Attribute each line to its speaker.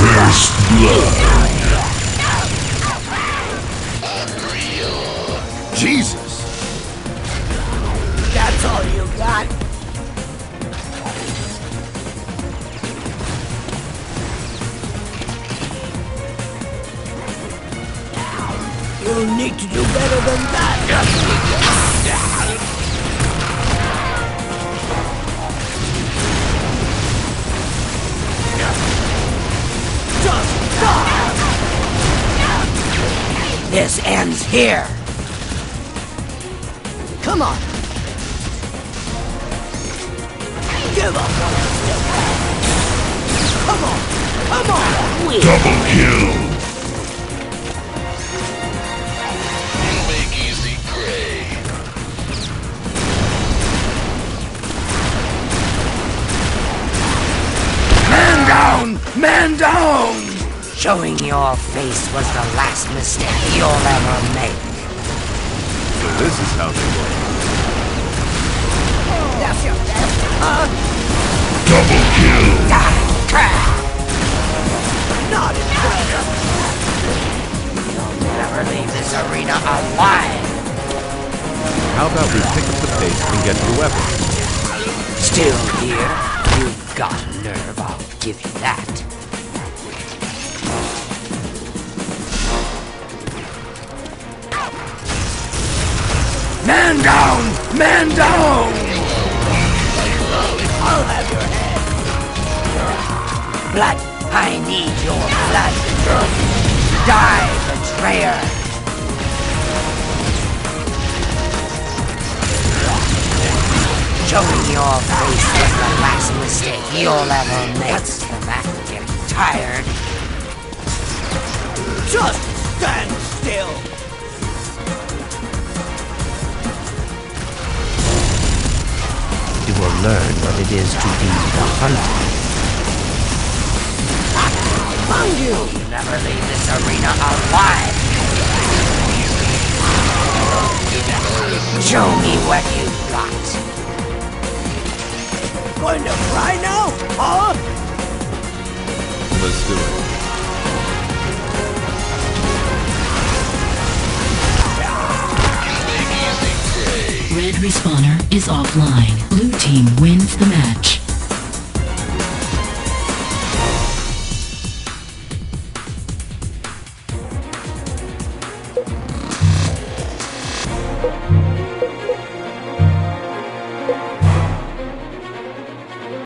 Speaker 1: First blood.
Speaker 2: Jesus!
Speaker 3: That's all you got? You need to do better than that. Just stop! This ends here. Come on. Give up while you're still can. Come on. Come on.
Speaker 1: Double kill.
Speaker 4: You make easy prey.
Speaker 2: Man down! Man down!
Speaker 3: Showing your face was the last mistake you'll ever make.
Speaker 5: So this is how they work.
Speaker 3: That's your best,
Speaker 1: Double kill.
Speaker 3: Die, crap! Not impressive. You'll never leave this arena alive.
Speaker 5: How about we pick up the pace and get to the weapon?
Speaker 3: Still here? You've got nerve, I'll give you that.
Speaker 2: Man down! Man down!
Speaker 3: I'll have your head. Blood, I need your blood. Die, betrayer. Showing your face was the last mistake you'll ever make. What's the matter? Getting tired? Just stand still. You will learn what it is to be the hunter. Found you! You'll never leave this arena alive! Show me what you've got. Going to cry now? Huh?
Speaker 5: Let's do it.
Speaker 6: Red respawner is offline. Blue team wins the match.